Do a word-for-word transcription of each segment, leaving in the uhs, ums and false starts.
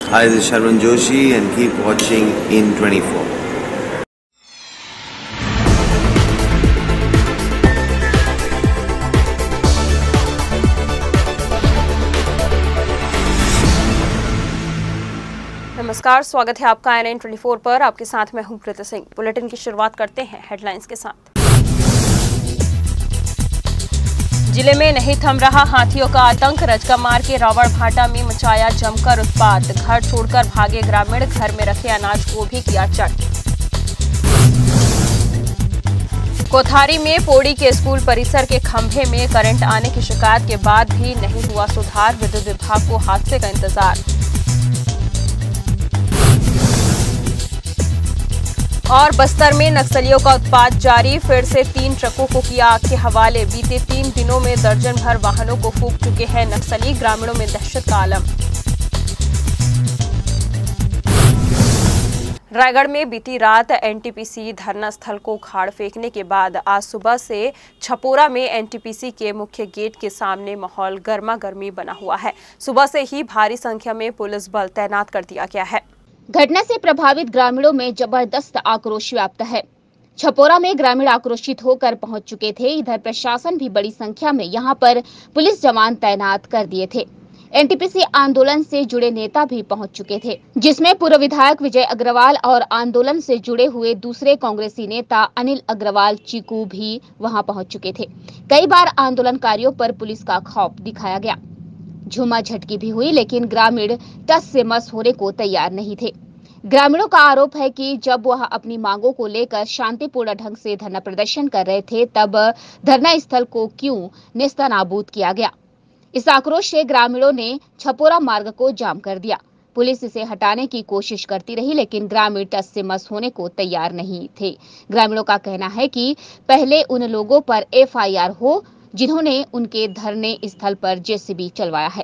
Hi, this is Sharman Joshi and keep watching in twenty-four. नमस्कार, स्वागत है आपका आई एन आई चौबीस पर। आपके साथ मैं हूं प्रीति सिंह। बुलेटिन की शुरुआत करते हैं हेडलाइंस के साथ। जिले में नहीं थम रहा हाथियों का आतंक। रजकमार के रावण भाटा में मचाया जमकर उत्पात। घर छोड़कर भागे ग्रामीण, घर में रखे अनाज को भी किया चट। कोथारी में पोड़ी के स्कूल परिसर के खंभे में करंट आने की शिकायत के बाद भी नहीं हुआ सुधार। विद्युत विभाग को हादसे का इंतजार। और बस्तर में नक्सलियों का उत्पात जारी। फिर से तीन ट्रकों को किया आग के हवाले। बीते तीन दिनों में दर्जन भर वाहनों को फूंक चुके हैं नक्सली। ग्रामीणों में दहशत का आलम। रायगढ़ में बीती रात एन टी पी सी धरना स्थल को उखाड़ फेंकने के बाद आज सुबह से छपोरा में एन टी पी सी के मुख्य गेट के सामने माहौल गर्मा गर्मी बना हुआ है। सुबह से ही भारी संख्या में पुलिस बल तैनात कर दिया गया है। घटना से प्रभावित ग्रामीणों में जबरदस्त आक्रोश व्याप्त है। छपोरा में ग्रामीण आक्रोशित होकर पहुंच चुके थे। इधर प्रशासन भी बड़ी संख्या में यहां पर पुलिस जवान तैनात कर दिए थे। एन टी पी सी आंदोलन से जुड़े नेता भी पहुंच चुके थे, जिसमें पूर्व विधायक विजय अग्रवाल और आंदोलन से जुड़े हुए दूसरे कांग्रेसी नेता अनिल अग्रवाल चीकू भी वहां पहुंच चुके थे। कई बार आंदोलनकारियों पर पुलिस का खौफ दिखाया गया। झूमा झटकी भी हुई, लेकिन ग्रामीण टस से मस होने को तैयार नहीं थे। ग्रामीणों का आरोप है कि जब वह अपनी मांगों को लेकर शांतिपूर्ण ढंग से धरना प्रदर्शन कर रहे थे, तब धरना स्थल को क्यों नेस्तनाबूद किया गया। इस आक्रोश से ग्रामीणों ने छपोरा मार्ग को जाम कर दिया। पुलिस इसे हटाने की कोशिश करती रही, लेकिन ग्रामीण टस से मस होने को तैयार नहीं थे। ग्रामीणों का कहना है कि पहले उन लोगों पर एफ आई आर हो जिन्होंने उनके धरने स्थल पर जे सी बी चलवाया है।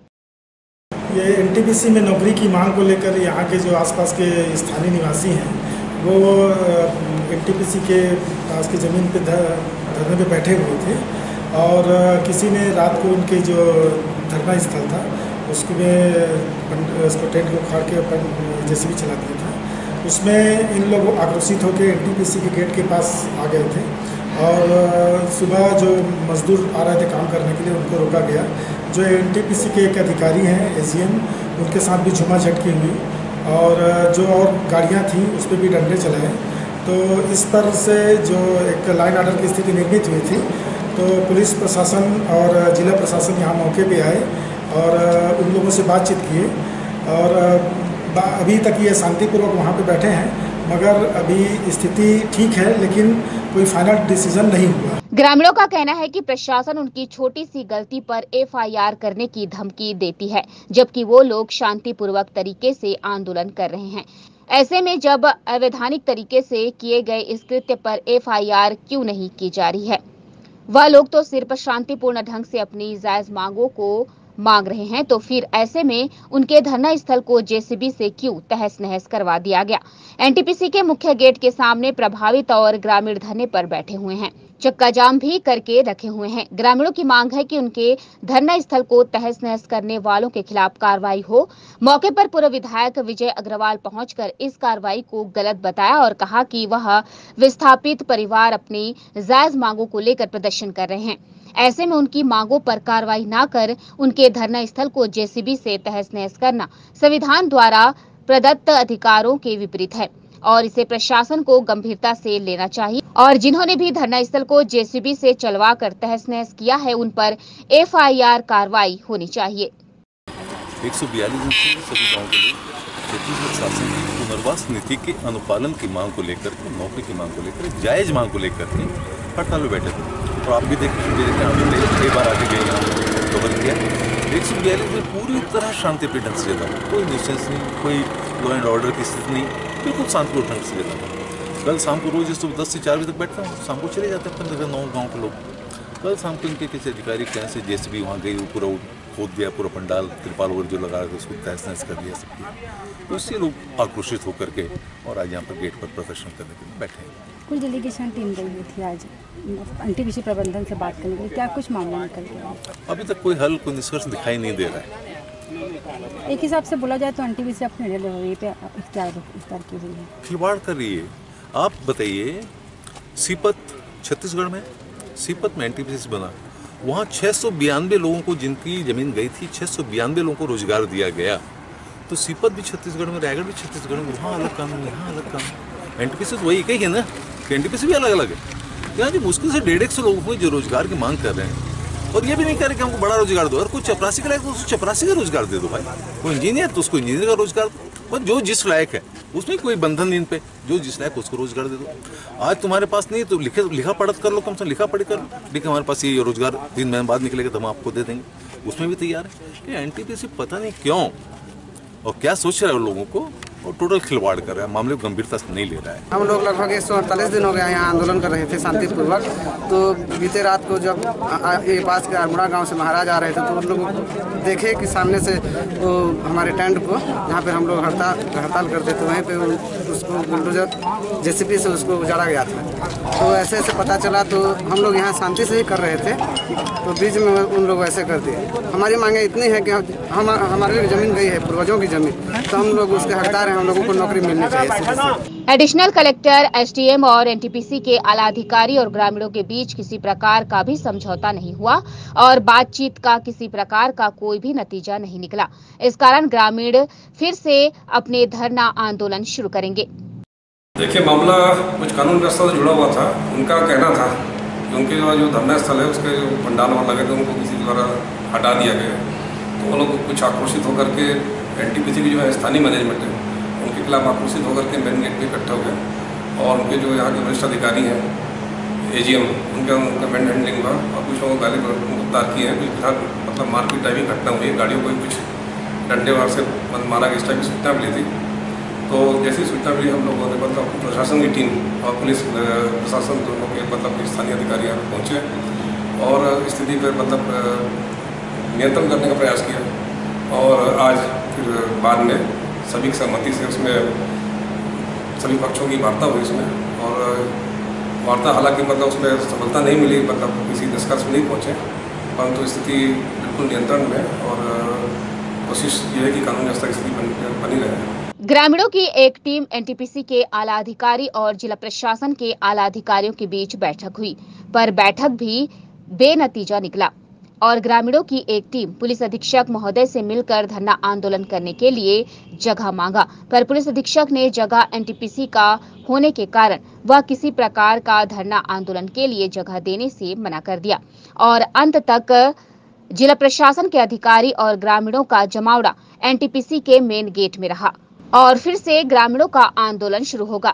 ये एन टी पी सी में नौकरी की मांग को लेकर यहाँ के जो आसपास के स्थानीय निवासी हैं वो एन टी पी सी के पास की ज़मीन पे धरने पे बैठे हुए थे और किसी ने रात को उनके जो धरना स्थल था उसमें उसको टेंट को उखाड़ के जे सी बी चला दिया था। उसमें इन लोग आक्रोशित होकर एन टी पी सी के गेट के पास आ गए थे और सुबह जो मजदूर आ रहे थे काम करने के लिए उनको रोका गया। जो एन टी पी सी के एक अधिकारी हैं ए सी एम, उनके साथ भी झुमा झटकी हुई और जो और गाड़ियां थीं उस पर भी डंडे चलाए। तो इस तरह से जो एक लाइन ऑर्डर की स्थिति निर्मित हुई थी, तो पुलिस प्रशासन और जिला प्रशासन यहाँ मौके पे आए और उन लोगों से बातचीत किए और अभी तक ये शांतिपूर्वक वहाँ पे बैठे हैं, मगर अभी स्थिति ठीक है, लेकिन कोई फाइनल डिसीजन नहीं हुआ। ग्रामीणों का कहना है कि प्रशासन उनकी छोटी सी गलती पर एफ आई आर करने की धमकी देती है, जबकि वो लोग शांतिपूर्वक तरीके से आंदोलन कर रहे हैं। ऐसे में जब अवैधानिक तरीके से किए गए इस कृत्य पर एफ आई आर क्यों नहीं की जा रही है। वह लोग तो सिर्फ शांतिपूर्ण ढंग से अपनी जायज मांगों को मांग रहे हैं, तो फिर ऐसे में उनके धरना स्थल को जे सी बी से क्यों तहस नहस करवा दिया गया। एन टी पी सी के मुख्य गेट के सामने प्रभावित और ग्रामीण धरने पर बैठे हुए हैं, चक्का जाम भी करके रखे हुए हैं। ग्रामीणों की मांग है कि उनके धरना स्थल को तहस नहस करने वालों के खिलाफ कार्रवाई हो। मौके पर पूर्व विधायक विजय अग्रवाल पहुंचकर इस कार्रवाई को गलत बताया और कहा कि वह विस्थापित परिवार अपनी जायज मांगों को लेकर प्रदर्शन कर रहे हैं। ऐसे में उनकी मांगों पर कार्रवाई न कर उनके धरना स्थल को जे सी बी से तहस नहस करना संविधान द्वारा प्रदत्त अधिकारों के विपरीत है और इसे प्रशासन को गंभीरता से लेना चाहिए और जिन्होंने भी धरना स्थल को जे सी बी से चलवा कर तहस नहस किया है, उन पर एफ आई आर कार्रवाई होनी चाहिए। एक सौ बयालीस सभी गाँव के लोग छत्तीसगढ़ शासन की पुनर्वास नीति के अनुपालन की मांग को लेकर के, नौकरी की मांग को लेकर, जायज मांग को लेकर के हड़ताल में बैठे थे। और आप भी देखिए कई बार आगे गए यहाँ कवर किया। एक सौ बयालीस में पूरी तरह शांतिप्रिय ढंग से लेता था, कोई न्यूसेंस नहीं, कोई लॉ एंड ऑर्डर की स्थिति नहीं, बिल्कुल शांतिपूर्ण ढंग से लेता था। कल शाम को रोज सुबह दस से चार बजे तक बैठता हूँ, शाम को चले जाते हैं पंद्रह नौ गाँव के लोग। कल शाम को इनके किसी अधिकारी कहने से जे सी बी वहाँ गई, पूरा खोद दिया, पूरा पंडाल त्रिपाल वगैरह जो लगा रहे थे उसको तहस नहस कर दिया सबकी। तो इससे लोग आक्रोशित होकर के और आज यहाँ पर गेट पर प्रदर्शन करने के लिए बैठे हैं। कुछ डेलीगेशन टीम गई हुई थी आज एन टी पी सी प्रबंधन से बात करने के लिए, क्या कुछ मामला निकल गया? अभी तक कोई हल, कोई निष्कर्ष दिखाई नहीं दे रहा है। एक हिसाब से बोला जाए तो एनटीपीसी अपने ये पे इख्तियार इख्तियार की हुई है, खिलवाड़ कर रही है। आप बताइए, सीपत छत्तीसगढ़ में, सीपत में एनटीपीसी बना, वहाँ छः सौ बयानवे लोगों को जिनकी ज़मीन गई थी, छः सौ बयानवे लोगों को रोजगार दिया गया। तो सीपत भी छत्तीसगढ़ में, रायगढ़ भी छत्तीसगढ़ में, वहाँ अलग कानून, यहाँ अलग कानून। एनटीपीसी तो वही एक ही है ना, कि एनटीपीसी भी अलग अलग है। यहाँ जो मुश्किल से डेढ़ एक सौ लोगों को जो रोजगार की मांग कर रहे हैं, और ये भी नहीं कह रहे कि हमको बड़ा रोजगार दो, और कोई चपरासी का लायक तो उसको चपरासी का रोजगार दे दो भाई, कोई इंजीनियर तो उसको इंजीनियर का रोजगार दो, पर जो जिस लायक है उसमें कोई बंधन नहीं पे, जो जिस लायक उसको रोजगार दे दो। आज तुम्हारे पास नहीं तो लिखे लिखा पढ़त कर लो, कम से कम लिखा पढ़ी कर लो, लेकिन हमारे पास ये रोजगार तीन महीने बाद निकलेगा तो हम आपको दे देंगे, उसमें भी तैयार है। ये एनटीपीसी पता नहीं क्यों और क्या सोच रहा है लोगों को, और टोटल खिलवाड़ कर रहा है, मामले को गंभीरता से नहीं ले रहा है। हम लोग लगभग एक सौ अड़तालीस दिन हो गया यहाँ आंदोलन कर रहे थे शांतिपूर्वक। तो बीते रात को जब ये पास के अरमुड़ा गांव से महाराज आ रहे थे तो उन लोग देखे कि सामने से वो हमारे टेंट को, जहाँ पे हम लोग हड़ताल हड़ताल करते थे, वहीं पे उसको बुलडोजर जेसीबी से उसको उजाड़ा गया था। तो ऐसे ऐसे पता चला, तो हम लोग यहाँ शांति से ही कर रहे थे, तो बीच में उन लोग ऐसे कर दिए। हमारी मांगे इतनी है कि हम हमारी ज़मीन गई है, पूर्वजों की ज़मीन, तो हम लोग उसके हकदार हैं, हम लोगों को नौकरी मिलनी चाहिए। एडिशनल कलेक्टर, एसडीएम और एनटीपीसी के आला अधिकारी और ग्रामीणों के बीच किसी प्रकार का भी समझौता नहीं हुआ और बातचीत का किसी प्रकार का कोई भी नतीजा नहीं निकला। इस कारण ग्रामीण फिर से अपने धरना आंदोलन शुरू करेंगे। देखिए, मामला कुछ कानून व्यवस्था से जुड़ा हुआ था। उनका कहना था कि उनके जो धरना स्थल है उसके जो पंडाल वहाँ लगे थे उनको किसी द्वारा हटा दिया गया। तो वो लोग कुछ आक्रोशित होकर के एनटीपीसी की जो है स्थानीय मैनेजमेंट है उनके खिलाफ आक्रोशित होकर के मेन गेट पे इकट्ठा हो गए, और उनके जो यहाँ के वरिष्ठ अधिकारी हैं एजीएम, उनका उनका मैन हैंडलिंग हुआ और कुछ लोगों को गाली गिरफ्तार किए हैं। कुछ मतलब मारपीट टाइप घटना हुई है, गाड़ियों को कुछ डंडे वार से मारा गया, इस टाइप की सूचना मिली थी। तो जैसी सूचना मिली हम लोगों ने मतलब प्रशासन की टीम और पुलिस प्रशासन दोनों के मतलब स्थानीय अधिकारी यहाँ पहुँचे और स्थिति पर मतलब नियंत्रण करने का प्रयास किया। और आज फिर बाद में सभी की सहमति से उसमें सभी पक्षों की वार्ता हुई उसमें, और वार्ता हालांकि मतलब उसमें सफलता नहीं मिली, मतलब किसी निष्कर्ष में नहीं पहुँचे, परंतु स्थिति बिल्कुल नियंत्रण में, और कोशिश ये है कि कानून व्यवस्था की स्थिति बनी रहे। ग्रामीणों की एक टीम एनटीपीसी के आला अधिकारी और जिला प्रशासन के आला अधिकारियों के बीच बैठक हुई, पर बैठक भी बेनतीजा निकला और ग्रामीणों की एक टीम पुलिस अधीक्षक महोदय से मिलकर धरना आंदोलन करने के लिए जगह मांगा, पर पुलिस अधीक्षक ने जगह एनटीपीसी का होने के कारण वह किसी प्रकार का धरना आंदोलन के लिए जगह देने से मना कर दिया और अंत तक जिला प्रशासन के अधिकारी और ग्रामीणों का जमावड़ा एनटीपीसी के मेन गेट में रहा और फिर से ग्रामीणों का आंदोलन शुरू होगा।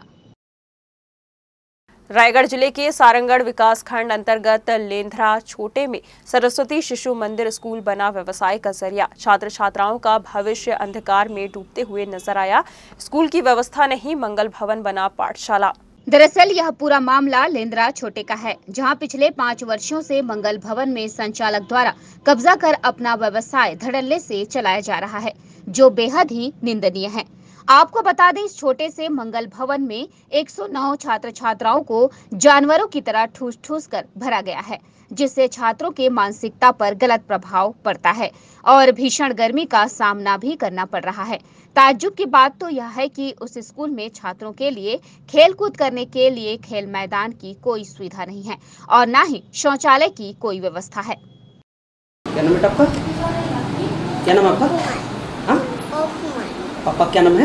रायगढ़ जिले के सारंगढ़ विकास खंड अंतर्गत लेंधरा छोटे में सरस्वती शिशु मंदिर स्कूल बना व्यवसाय का जरिया। छात्र छात्राओं का भविष्य अंधकार में डूबते हुए नजर आया। स्कूल की व्यवस्था नहीं, मंगल भवन बना पाठशाला। दरअसल यह पूरा मामला लेंद्रा छोटे का है, जहां पिछले पाँच वर्षों से मंगल भवन में संचालक द्वारा कब्जा कर अपना व्यवसाय धड़ल्ले से चलाया जा रहा है, जो बेहद ही निंदनीय है। आपको बता दें, इस छोटे से मंगल भवन में एक सौ नौ छात्र छात्राओं को जानवरों की तरह ठूस ठूस कर भरा गया है, जिससे छात्रों के मानसिकता पर गलत प्रभाव पड़ता है और भीषण गर्मी का सामना भी करना पड़ रहा है। ताज्जुब की बात तो यह है कि उस स्कूल में छात्रों के लिए खेल कूद करने के लिए खेल मैदान की कोई सुविधा नहीं है और न ही शौचालय की कोई व्यवस्था है। क्या नाम है आपका? क्या नाम आपका? हाँ? पापा क्या नाम है?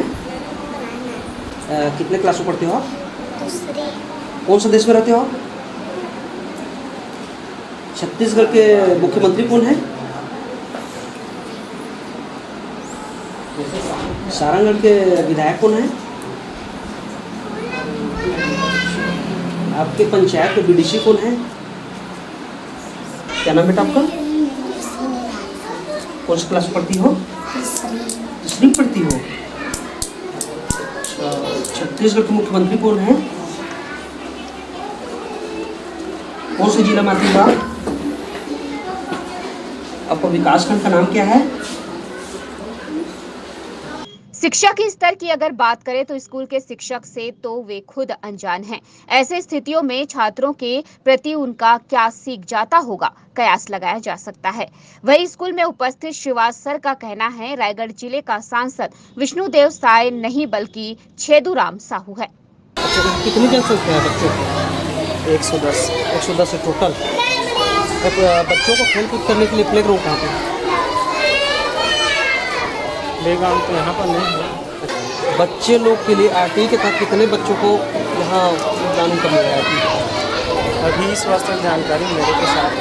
आ, कितने क्लास में पढ़ते हो आप? दूसरी। कौन सा देश में रहते हो आप? छत्तीसगढ़ के मुख्यमंत्री कौन है? सारंगढ़ के विधायक कौन है? आपके पंचायत के बीडीसी कौन है? क्या नाम बेटा आपका? कौन सी क्लास पढ़ती हो? तीसरी पढ़ती हो। छत्तीसगढ़ के मुख्यमंत्री कौन है? कौन से जिला में आती हो आप? आपका विकास खंड का नाम क्या है? शिक्षा के स्तर की अगर बात करें तो स्कूल के शिक्षक से तो वे खुद अनजान हैं। ऐसे स्थितियों में छात्रों के प्रति उनका क्या सीख जाता होगा, कयास लगाया जा सकता है। वही स्कूल में उपस्थित श्रीवास सर का कहना है, रायगढ़ जिले का सांसद विष्णुदेव साय नहीं बल्कि छेदूराम साहू है। कितनी जनसंख्या है बच्चों की? एक सौ दस एक सौ दस टोटल। बच्चों को खेल कूद करने के लिए प्ले ग्राउंड कहाँ पे? प्ले ग्राउंड तो यहाँ पर नहीं है। बच्चे लोग के लिए आर टी के तहत कितने बच्चों को यहाँ जानकारी करने आया थी? अभी इस वास्ते जानकारी मेरे के साथ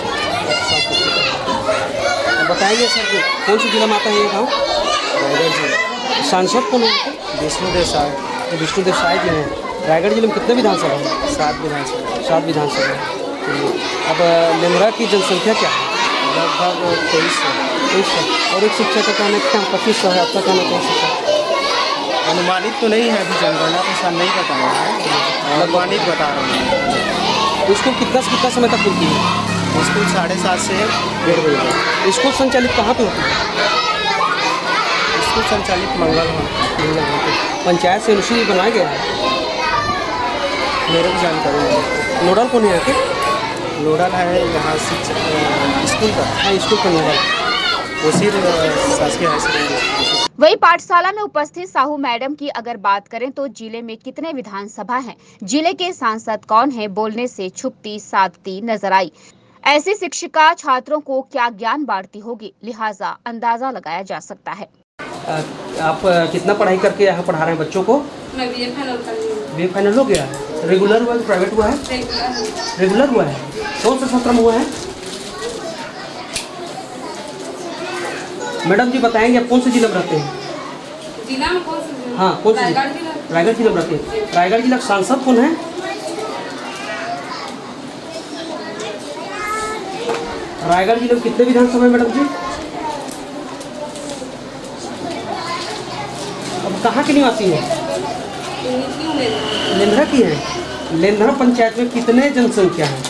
बताएंगे सर कि कौन सी जिला में आता है ये गाँव? रायगढ़ जिला। सांसद कौन है? विष्णुदेव साय। विष्णुदेव साय जी हैं। रायगढ़ जिले में कितने विधानसभा हैं? सात विधानसभा। सात विधानसभा है। अब लेमरा की जनसंख्या क्या है? लगभग तेईस सौ। तेईस सौ। और एक शिक्षक का कहना क्या पच्चीस सौ है, आपका कहना तेईस सौ? अनुमानित तो नहीं है, अभी जनगणना के साथ नहीं बता रहा है, अनुमानित बता रहा हूँ। स्कूल कितना से कितना समय तक खुलती है? स्कूल साढ़े सात से डेढ़ बजे तक। स्कूल संचालित कहाँ पे होती है? स्कूल संचालित मंगल हो पंचायत से एनओसी बनाया गया है? मेरे को जानकारी नहीं। नोडल कौन है यहाँ? नोडल है यहाँ शिक्षक स्कूल का। हाँ, स्कूल का नोडल उसी शासकीय हाई सेकेंडरी। वही पाठशाला में उपस्थित साहू मैडम की अगर बात करें तो जिले में कितने विधानसभा हैं, जिले के सांसद कौन हैं, बोलने से छुपती साधती नजर आई। ऐसी शिक्षिका छात्रों को क्या ज्ञान बांटती होगी, लिहाजा अंदाजा लगाया जा सकता है। आप कितना पढ़ाई करके यहाँ पढ़ा रहे हैं बच्चों को? मैं बीए फाइनल कर ली हूँ। बीए फाइनल हो गया है? रेगुलर हुआ है, प्राइवेट हुआ है? रेगुलर। रेगुलर हुआ है। कौन सा सत्र में हुआ है? मैडम जी बताएंगे आप कौन से जिले में रहते हैं? जिला में कौन सा? हाँ, कौन सा? रायगढ़ जिला। रायगढ़ जिले में रहते हैं। रायगढ़ जिला का सांसद कौन है? रायगढ़ जिले में कितने विधानसभा है मैडम जी? अब कहाँ के निवासी है? लेंधरा की है। लेंधरा पंचायत में कितने जनसंख्या है?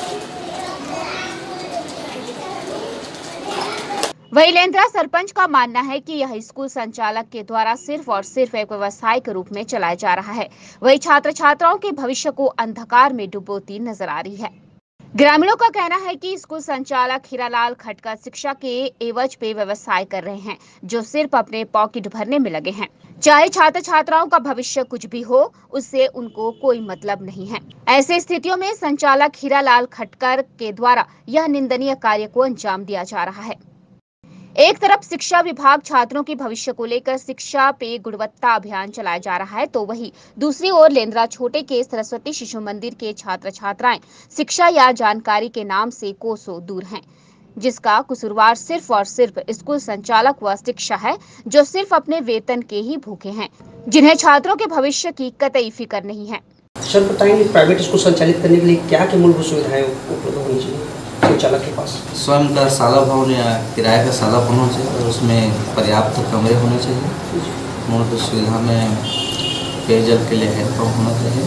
वही लेंधरा सरपंच का मानना है कि यह स्कूल संचालक के द्वारा सिर्फ और सिर्फ एक व्यवसाय के रूप में चलाया जा रहा है। वही छात्र छात्राओं के भविष्य को अंधकार में डुबोती नजर आ रही है। ग्रामीणों का कहना है कि स्कूल संचालक हीरालाल खटकर शिक्षा के एवज पे व्यवसाय कर रहे हैं, जो सिर्फ अपने पॉकेट भरने में लगे हैं। चाहे छात्र छात्राओं का भविष्य कुछ भी हो, उससे उनको कोई मतलब नहीं है। ऐसे स्थितियों में संचालक हीरालाल खटकर के द्वारा यह निंदनीय कार्य को अंजाम दिया जा रहा है। एक तरफ शिक्षा विभाग छात्रों के भविष्य को लेकर शिक्षा पे गुणवत्ता अभियान चलाया जा रहा है, तो वही दूसरी ओर लेंद्रा छोटे के सरस्वती शिशु मंदिर के छात्र छात्राएं शिक्षा या जानकारी के नाम से कोसों दूर हैं, जिसका कसूरवार सिर्फ और सिर्फ स्कूल संचालक व शिक्षा है, जो सिर्फ अपने वेतन के ही भूखे हैं, जिन्हें छात्रों के भविष्य की कतई फिक्र नहीं है। सर बताएंगे प्राइवेट स्कूल संचालित करने के लिए क्या क्या मूलभूत सुविधाएं उपलब्ध होनी चाहिए संचालक के पास? स्वयं का शाला भवन या किराए का शाला भवन होना चाहिए और उसमें पर्याप्त कमरे होने चाहिए। मूलभूत सुविधा में पेयजल के लिए हैंडपम्प होना चाहिए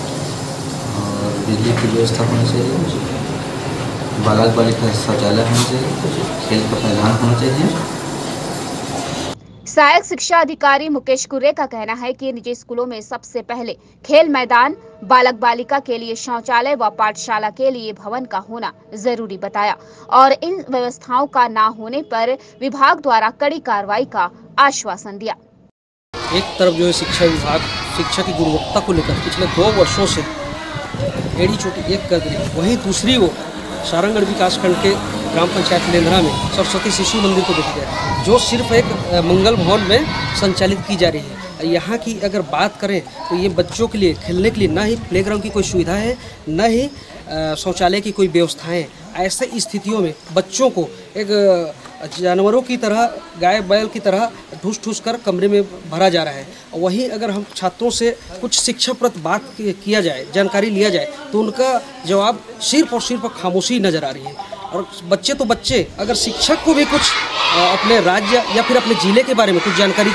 और बिजली की व्यवस्था होनी चाहिए, बालक बालिका शौचालय होना चाहिए, खेल का मैदान होना चाहिए। सहायक शिक्षा अधिकारी मुकेश कुर्रे का कहना है कि निजी स्कूलों में सबसे पहले खेल मैदान, बालक बालिका के लिए शौचालय व पाठशाला के लिए भवन का होना जरूरी बताया और इन व्यवस्थाओं का ना होने पर विभाग द्वारा कड़ी कार्रवाई का आश्वासन दिया। एक तरफ जो है शिक्षा विभाग शिक्षा की गुणवत्ता को लेकर पिछले दो वर्षों से एड़ी चोटी एक कर रही, वहीं दूसरी ओर सारंगगढ़ विकासखंड के ग्राम पंचायत लेंधरा में सरस्वती शिशु मंदिर को देखा जाए, जो सिर्फ एक मंगल भवन में संचालित की जा रही है। यहाँ की अगर बात करें तो ये बच्चों के लिए खेलने के लिए ना ही प्लेग्राउंड की कोई सुविधा है, न ही शौचालय की कोई व्यवस्थाएं। ऐसे स्थितियों में बच्चों को एक जानवरों की तरह, गाय बैल की तरह ठूस ठूस कर कमरे में भरा जा रहा है। वहीं अगर हम छात्रों से कुछ शिक्षाप्रद बात किया जाए, जानकारी लिया जाए, तो उनका जवाब सिर्फ और सिर्फ खामोशी नज़र आ रही है। और बच्चे तो बच्चे, अगर शिक्षक को भी कुछ अपने राज्य या फिर अपने ज़िले के बारे में कुछ जानकारी चाहें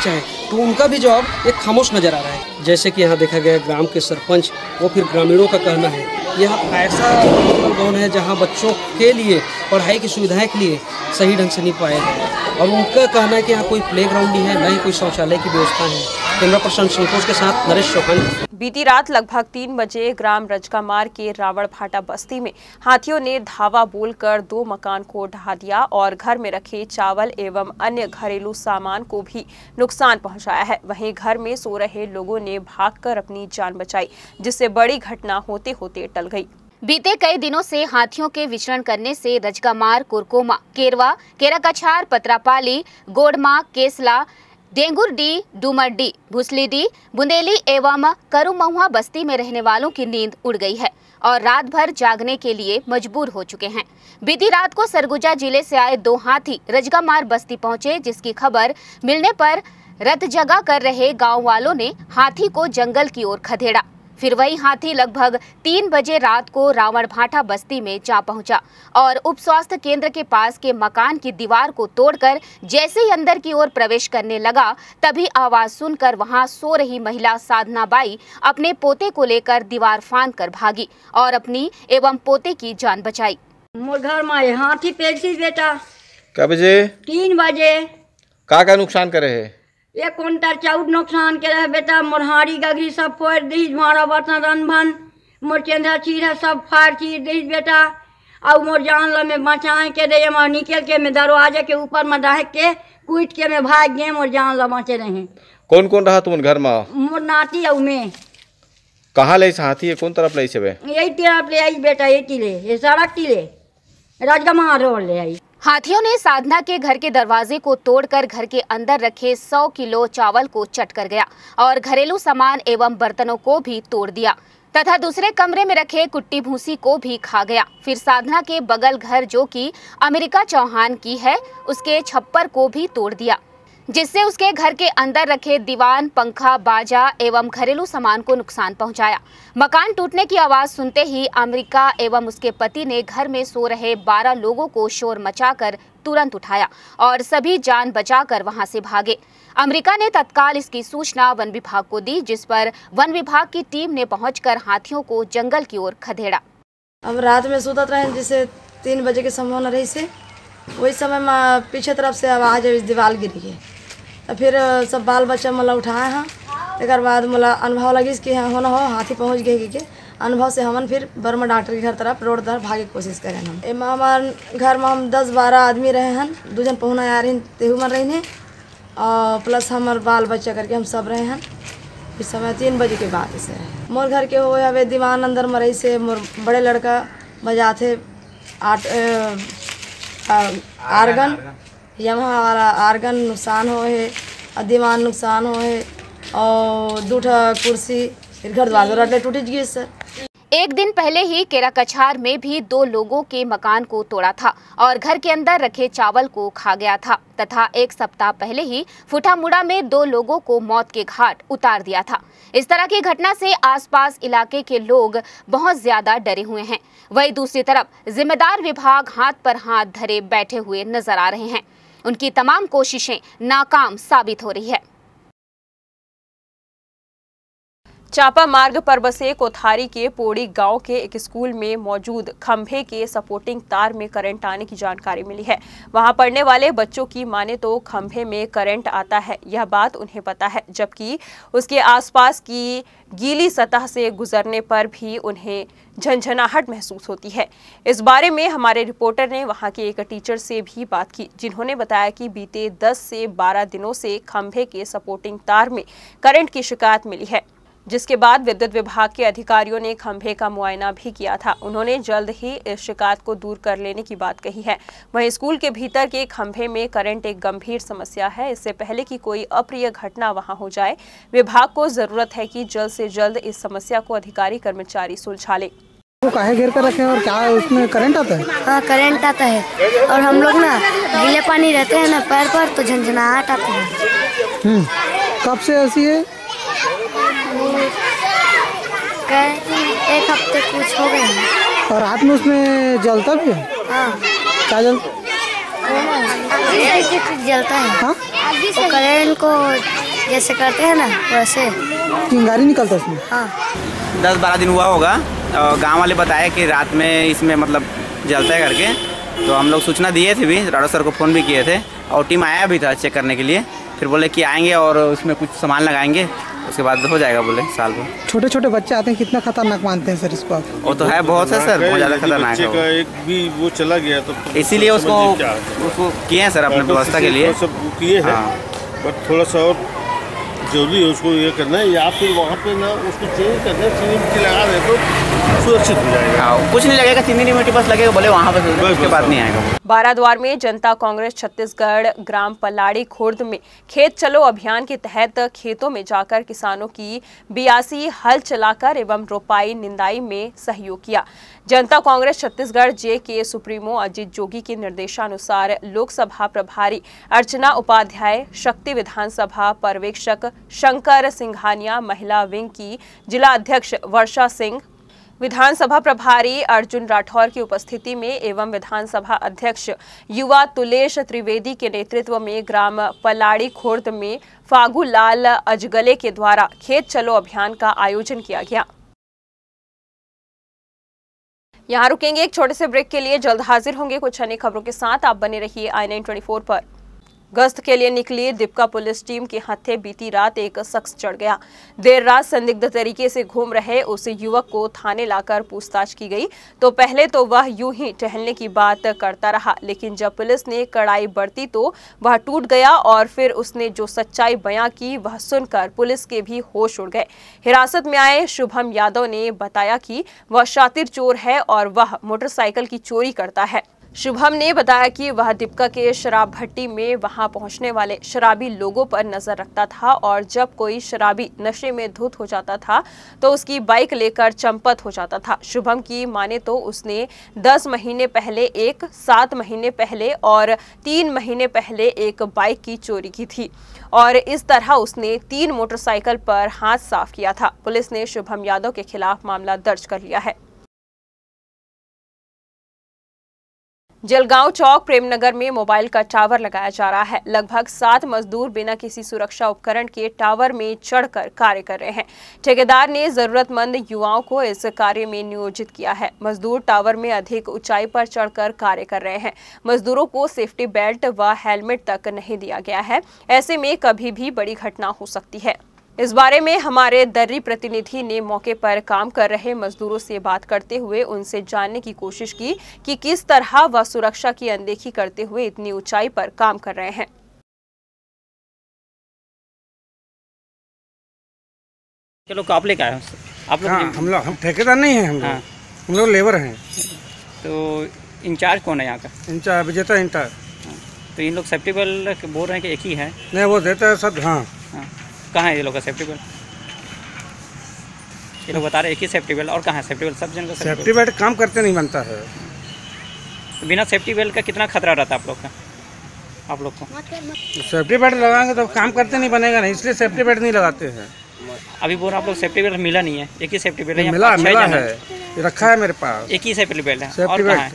तो उनका भी जवाब एक खामोश नजर आ रहा है। जैसे कि यहाँ देखा गया ग्राम के सरपंच वो फिर ग्रामीणों का कहना है यह ऐसा गाँव है जहाँ बच्चों के लिए पढ़ाई की सुविधाएं के लिए सही ढंग से नहीं पाया गया और उनका कहना है कि यहाँ कोई प्ले ग्राउंड नहीं है, न ही कोई शौचालय की व्यवस्था है। कैमरा पर्सन संतोष के साथ नरेश चौहान। बीती रात लगभग तीन बजे ग्राम रजकामार के रावण भाटा बस्ती में हाथियों ने धावा बोलकर दो मकान को ढहा दिया और घर में रखे चावल एवं अन्य घरेलू सामान को भी नुकसान पहुंचाया है। वहीं घर में सो रहे लोगों ने भागकर अपनी जान बचाई, जिससे बड़ी घटना होते होते टल गई। बीते कई दिनों से हाथियों के विचरण करने से रजकामार, कुरकोमा, केरवा, केराकछार, पतरापाली, गोडमा, केसला, डेंगुरडी, डूमरडी, भुसलीडी, बुंदेली एवं करुमहुआ बस्ती में रहने वालों की नींद उड़ गई है और रात भर जागने के लिए मजबूर हो चुके हैं। बीती रात को सरगुजा जिले से आए दो हाथी रजकामार बस्ती पहुंचे, जिसकी खबर मिलने पर रत जगा कर रहे गांव वालों ने हाथी को जंगल की ओर खदेड़ा। फिर वही हाथी लगभग तीन बजे रात को रावण भाटा बस्ती में जा पहुंचा और उप स्वास्थ्य केंद्र के पास के मकान की दीवार को तोड़कर जैसे ही अंदर की ओर प्रवेश करने लगा, तभी आवाज सुनकर वहां सो रही महिला साधना बाई अपने पोते को लेकर दीवार फांद कर भागी और अपनी एवं पोते की जान बचाई। मोर घर में हाथी पेड़ बेटा क्या बजे? तीन बजे। का का नुकसान करे है? एक कुंटल चाउर नुकसान के रहे बेटा। मोर हाड़ी गगरी सब फोड़ दी, भाड़ा बर्तन रन भन मोर चेंधा चीर है सब फाड़ चीर दी बेटा। और मोर जान लो में बचाए के दे मैं निकल के मैं दरवाजे के ऊपर में ढाक के कूट के मैं भाग गए, मोर जान लो बचे रहे। कौन कौन रहा तुम घर में? मोर नाती और मैं। कहाँ ले हाथी है? कौन तरफ ले से? यही तरफ ले आई बेटा, ये टीले ये सड़क टीले राजगमार रोड ले आई। हाथियों ने साधना के घर के दरवाजे को तोड़कर घर के अंदर रखे सौ किलो चावल को चट कर गया और घरेलू सामान एवं बर्तनों को भी तोड़ दिया तथा दूसरे कमरे में रखे कुट्टी भूसी को भी खा गया। फिर साधना के बगल घर जो कि अमेरिका चौहान की है, उसके छप्पर को भी तोड़ दिया, जिससे उसके घर के अंदर रखे दीवान, पंखा, बाजा एवं घरेलू सामान को नुकसान पहुंचाया। मकान टूटने की आवाज सुनते ही अमेरिका एवं उसके पति ने घर में सो रहे बारह लोगों को शोर मचाकर तुरंत उठाया और सभी जान बचाकर वहां से भागे। अमेरिका ने तत्काल इसकी सूचना वन विभाग को दी, जिस पर वन विभाग की टीम ने पहुंचकर हाथियों को जंगल की ओर खदेड़ा। अब रात में सोतत रहे, जिसे तीन बजे के संभावना रही से वही समय में पीछे तरफ से आवाज दीवार गिरी है, तो फिर सब बाल बच्चा मला उठाए हैं। एक बाद मला अनुभव लगी कि हाँ होना हो हाथी पहुँच गए के अनुभव से हमन फिर बर्मा डॉक्टर के घर तरफ रोड तरफ भागे की कोशिश करें। हम एम हमारे घर में हम दस बारह आदमी रहे हैं, दो जन पहुना आ रही तेहू मन रही और प्लस हमारे बाल बच्चा करके हम सब रहे हैं। इस समय तीन बजे के बाद से रहे। मोर घर के हो हवे दीवान अंदर मरई से मोर बड़े लड़का बजाते आठ आर्गन यमहा वाला आर्गन नुकसान हो है, दीवान नुकसान हो है और दूठा कुर्सी फिर घर द्वार टूट गई सर। एक दिन पहले ही केराकछार में भी दो लोगों के मकान को तोड़ा था और घर के अंदर रखे चावल को खा गया था तथा एक सप्ताह पहले ही फुटामुड़ा में दो लोगों को मौत के घाट उतार दिया था। इस तरह की घटना से आसपास इलाके के लोग बहुत ज्यादा डरे हुए हैं। वहीं दूसरी तरफ जिम्मेदार विभाग हाथ पर हाथ धरे बैठे हुए नजर आ रहे हैं। उनकी तमाम कोशिशें नाकाम साबित हो रही है। चापा मार्ग पर बसे कोथारी के पोड़ी गांव के एक स्कूल में मौजूद खंभे के सपोर्टिंग तार में करंट आने की जानकारी मिली है। वहां पढ़ने वाले बच्चों की माने तो खंभे में करंट आता है, यह बात उन्हें पता है, जबकि उसके आसपास की गीली सतह से गुजरने पर भी उन्हें झंझनाहट महसूस होती है। इस बारे में हमारे रिपोर्टर ने वहां के एक टीचर से भी बात की, जिन्होंने बताया कि बीते दस से बारह दिनों से खंभे के सपोर्टिंग तार में करंट की शिकायत मिली है, जिसके बाद विद्युत विभाग के अधिकारियों ने खंभे का मुआयना भी किया था। उन्होंने जल्द ही इस शिकायत को दूर कर लेने की बात कही है। वहीं स्कूल के भीतर के खंभे में करंट एक गंभीर समस्या है। इससे पहले कि कोई अप्रिय घटना वहां हो जाए, विभाग को जरूरत है कि जल्द से जल्द इस समस्या को अधिकारी कर्मचारी सुलझा ले। वो काहे घेर कर रखे हैं और क्या उसमें करंट आता है? हाँ, करंट आता है और हम लोग ना गीले पानी रहते हैं ना पैर पर तो झंझनाहट आती है। हम्म, कब से ऐसी है? एक हफ्ते कुछ हो गए हैं। और रात में उसमें जलता भी है? हाँ। क्या जल जलता है? हाँ? करंट को जैसे करते हैं ना वैसे। चिंगारी निकलता है उसमें? हाँ। दस बारह दिन हुआ होगा और गांव वाले बताए कि रात में इसमें मतलब जलता है करके, तो हम लोग सूचना दिए थे भी, राडो सर को फ़ोन भी किए थे और टीम आया भी था चेक करने के लिए। फिर बोले कि आएंगे और उसमें कुछ सामान लगाएंगे, उसके बाद हो जाएगा बोले साल भर। छोटे छोटे बच्चे आते हैं, कितना खतरनाक मानते हैं सर इसको आप? वो तो है बहुत है सर, बहुत ज़्यादा खतरनाक है वो। एक भी वो चला गया तो इसीलिए उसको उसको किए हैं सर अपने व्यवस्था के लिए सब किए हैं, बट थोड़ा सा और जरूरी है उसको ये करना है, या फिर वहाँ पे ना उसको चेंज करना है, चीनी मिट्टी लगा दे तो सुरक्षित हो जाएगा। हाँ, कुछ नहीं लगेगा, चीनी मिट्टी बस लगेगा बोले वहाँ पे, उसके बाद नहीं आएगा। बाराद्वार में जनता कांग्रेस छत्तीसगढ़ ग्राम पलाड़ी खुर्द में खेत चलो अभियान के तहत खेतों में जाकर किसानों की बियासी हल चलाकर एवं रोपाई निंदाई में सहयोग किया। जनता कांग्रेस छत्तीसगढ़ जे के सुप्रीमो अजीत जोगी के निर्देशानुसार लोकसभा प्रभारी अर्चना उपाध्याय, शक्ति विधानसभा पर्यवेक्षक शंकर सिंघानिया, महिला विंग की जिला अध्यक्ष वर्षा सिंह, विधानसभा प्रभारी अर्जुन राठौर की उपस्थिति में एवं विधानसभा अध्यक्ष युवा तुलेश त्रिवेदी के नेतृत्व में ग्राम पलाड़ी खुर्द में फागू लाल अजगले के द्वारा खेत चलो अभियान का आयोजन किया गया। यहाँ रुकेंगे एक छोटे से ब्रेक के लिए, जल्द हाजिर होंगे कुछ अन्य खबरों के साथ। आप बने रहिए आई नाइन ट्वेंटी फोर पर। गश्त के लिए निकली दीपका पुलिस टीम के हत्थे बीती रात एक शख्स चढ़ गया। देर रात संदिग्ध तरीके से घूम रहे उस युवक को थाने लाकर पूछताछ की गई तो पहले तो वह यूं ही टहलने की बात करता रहा, लेकिन जब पुलिस ने कड़ाई बरती तो वह टूट गया और फिर उसने जो सच्चाई बयां की वह सुनकर पुलिस के भी होश उड़ गए। हिरासत में आए शुभम यादव ने बताया कि वह शातिर चोर है और वह मोटरसाइकिल की चोरी करता है। शुभम ने बताया कि वह दीपका के शराब भट्टी में वहां पहुंचने वाले शराबी लोगों पर नजर रखता था और जब कोई शराबी नशे में धुत हो जाता था तो उसकी बाइक लेकर चंपत हो जाता था। शुभम की माने तो उसने दस महीने पहले एक, सात महीने पहले और तीन महीने पहले एक बाइक की चोरी की थी और इस तरह उसने तीन मोटरसाइकिल पर हाथ साफ किया था। पुलिस ने शुभम यादव के खिलाफ मामला दर्ज कर लिया है। जलगांव चौक प्रेमनगर में मोबाइल का टावर लगाया जा रहा है। लगभग सात मजदूर बिना किसी सुरक्षा उपकरण के टावर में चढ़कर कार्य कर रहे हैं। ठेकेदार ने जरूरतमंद युवाओं को इस कार्य में नियोजित किया है। मजदूर टावर में अधिक ऊंचाई पर चढ़कर कार्य कर रहे हैं। मजदूरों को सेफ्टी बेल्ट व हेलमेट तक नहीं दिया गया है। ऐसे में कभी भी बड़ी घटना हो सकती है। इस बारे में हमारे दर्री प्रतिनिधि ने मौके पर काम कर रहे मजदूरों से बात करते हुए उनसे जानने की कोशिश की कि किस तरह वह सुरक्षा की अनदेखी करते हुए इतनी ऊंचाई पर काम कर रहे हैं। चलो आप लेके आए आप लोग? हाँ, हम लोग हम ठेकेदार नहीं हैं, हम लोग हाँ। हम लोग लेबर हैं। तो इंचार्ज कौन है यहाँ का? इंचार्ज विजेता इंचार्ज। तो इन लोग सेफ्टी बेल्ट बोल रहे हैं कि एक ही है? नहीं, वो देता है सब। हाँ, हाँ। कहाँ है ये लोग का सेफ्टी बेल्ट? ये लोग बता रहे एक ही सेफ्टी बेल्ट, और कहाँ है सेफ्टी बेल्ट? सब जन का सेफ्टी बेल्ट काम करते नहीं बनता है। तो बिना सेफ्टी बेल्ट का कितना खतरा रहता है आप लोग का? आप लोग को सेफ्टी बेल्ट लगाएंगे तो काम करते नहीं बनेगा नहीं, इसलिए सेफ्टी बेल्ट नहीं लगाते हैं। अभी बोल आप लोग सेफ्टी बेल्ट मिला नहीं है? एक ही सेफ्टी बेल्ट है? मिला मिला है, रखा है मेरे पास। एक ही सेफ्टी बेल्ट है? सेफ्टी बेल्ट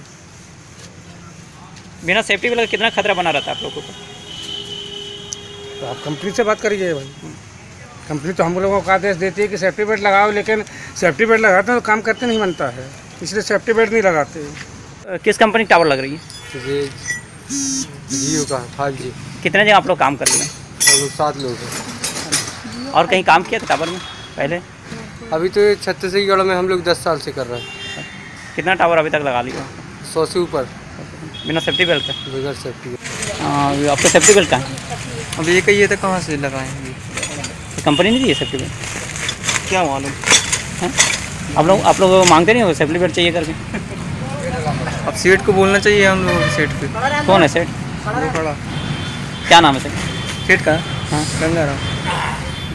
बिना सेफ्टी बेल्ट का कितना खतरा बना रहता है आप लोगों को? तो आप कंपनी से बात करिए भाई। कंपनी तो हम लोगों को आदेश देती है कि सेफ्टी बेल्ट लगाओ, लेकिन सेफ्टी बेल्ट लगाते हैं तो काम करते नहीं बनता है, इसलिए सेफ्टी बेल्ट नहीं लगाते। किस कंपनी टावर लग रही है? जियो का फाइव जी। कितने जगह आप लोग काम कर रहे हैं? सात लोग हैं। और कहीं काम किया था टावर में पहले? अभी तो छत्तीसगढ़ में हम लोग दस साल से कर रहे हैं। कितना टावर अभी तक लगा लिया? सौ से ऊपर। बिना सेफ्टी बेल्ट का? बगैर सेफ्टी बेल्ट। आपका सेफ्टी बेल्ट कहाँ है? अब ये कहिए तो कहाँ से लगाएंगे? तो कंपनी नहीं दी है सेफ्टी बेल्ट? क्या मालूम है? आप लोग आप लोग मांगते नहीं हो सेफ्टी बेल्ट चाहिए करके? अब सेठ को बोलना चाहिए हम लोग। सेठ पे कौन है सेठ? वो खड़ा। क्या नाम है सेठ? सेठ का? हाँ, गंगाराम।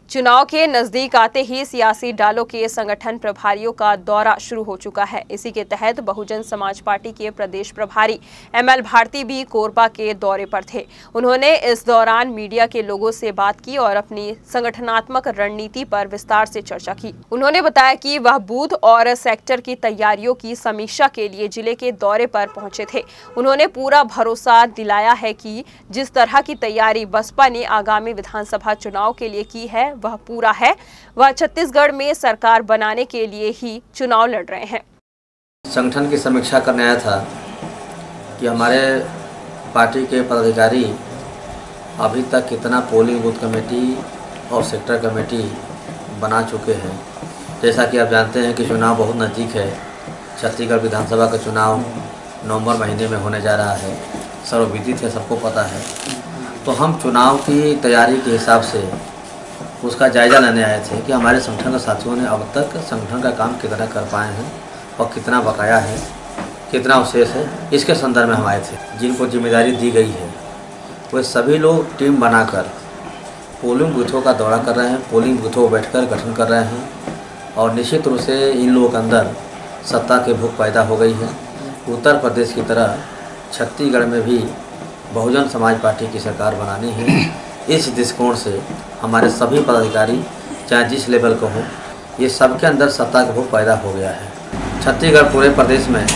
चुनाव के नजदीक आते ही सियासी दलों के संगठन प्रभारियों का दौरा शुरू हो चुका है। इसी के तहत बहुजन समाज पार्टी के प्रदेश प्रभारी एम एल भारती भी कोरबा के दौरे पर थे। उन्होंने इस दौरान मीडिया के लोगों से बात की और अपनी संगठनात्मक रणनीति पर विस्तार से चर्चा की। उन्होंने बताया कि वह बूथ और सेक्टर की तैयारियों की समीक्षा के लिए जिले के दौरे पर पहुंचे थे। उन्होंने पूरा भरोसा दिलाया है कि जिस तरह की तैयारी बसपा ने आगामी विधानसभा चुनाव के लिए की है वह पूरा है। वह छत्तीसगढ़ में सरकार बनाने के लिए ही चुनाव लड़ रहे हैं। संगठन की समीक्षा करने आया था कि हमारे पार्टी के पदाधिकारी अभी तक कितना पोलिंग बूथ कमेटी और सेक्टर कमेटी बना चुके हैं। जैसा कि आप जानते हैं कि चुनाव बहुत नज़दीक है। छत्तीसगढ़ विधानसभा का चुनाव नवंबर महीने में होने जा रहा है, सर्वविदित है, सबको पता है। तो हम चुनाव की तैयारी के हिसाब से उसका जायज़ा लेने आए थे कि हमारे संगठन के साथियों ने अब तक संगठन का काम कितना कर पाए हैं और कितना बकाया है, कितना अवशेष है, इसके संदर्भ में हम आए थे। जिनको जिम्मेदारी दी गई है वे सभी लोग टीम बनाकर पोलिंग बूथों का दौरा कर रहे हैं, पोलिंग बूथों को बैठकर गठन कर रहे हैं और निश्चित रूप से इन लोगों के अंदर सत्ता की भूख पैदा हो गई है। उत्तर प्रदेश की तरह छत्तीसगढ़ में भी बहुजन समाज पार्टी की सरकार बनानी है। इस दृष्टिकोण से हमारे सभी पदाधिकारी चाहे जिस लेवल को हो, ये सबके अंदर सत्ता का भूख पैदा हो गया है। छत्तीसगढ़ पूरे प्रदेश में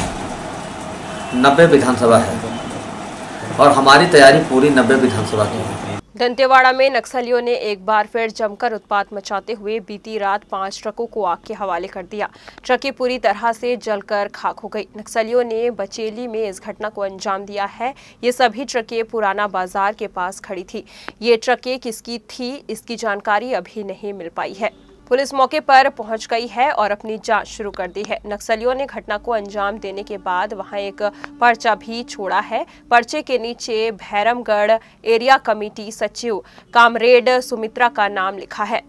नब्बे विधानसभा है और हमारी तैयारी पूरी नब्बे विधानसभा की है। दंतेवाड़ा में नक्सलियों ने एक बार फिर जमकर उत्पात मचाते हुए बीती रात पांच ट्रकों को आग के हवाले कर दिया। ट्रकें पूरी तरह से जलकर खाक हो गई। नक्सलियों ने बचेली में इस घटना को अंजाम दिया है। ये सभी ट्रकें पुराना बाजार के पास खड़ी थी। ये ट्रकें किसकी थी इसकी जानकारी अभी नहीं मिल पाई है। पुलिस मौके पर पहुंच गई है और अपनी जांच शुरू कर दी है। नक्सलियों ने घटना को अंजाम देने के बाद वहां एक पर्चा भी छोड़ा है। पर्चे के नीचे भैरमगढ़ एरिया कमेटी सचिव कामरेड सुमित्रा का नाम लिखा है।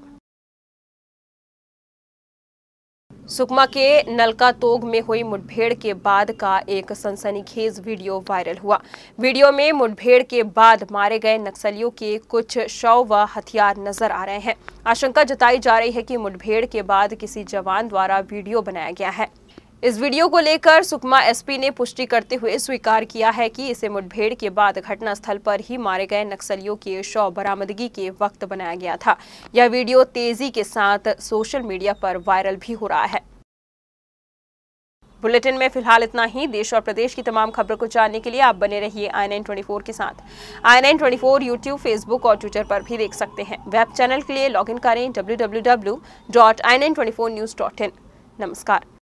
सुकमा के नलकातोग में हुई मुठभेड़ के बाद का एक सनसनीखेज वीडियो वायरल हुआ। वीडियो में मुठभेड़ के बाद मारे गए नक्सलियों के कुछ शव व हथियार नजर आ रहे हैं। आशंका जताई जा रही है कि मुठभेड़ के बाद किसी जवान द्वारा वीडियो बनाया गया है। इस वीडियो को लेकर सुकमा एसपी ने पुष्टि करते हुए स्वीकार किया है कि इसे मुठभेड़ के बाद घटनास्थल पर ही मारे गए नक्सलियों के शव बरामदगी के वक्त बनाया गया था। यह वीडियो तेजी के साथ सोशल मीडिया पर वायरल भी हो रहा है। बुलेटिन में फिलहाल इतना ही। देश और प्रदेश की तमाम खबरों को जानने के लिए आप बने रहिए आई नाइन ट्वेंटी फोर के साथ। I nine twenty four YouTube, Facebook और ट्विटर पर भी देख सकते हैं। वेब चैनल के लिए लॉगिन करें W W W dot I nine twenty four news dot in. नमस्कार।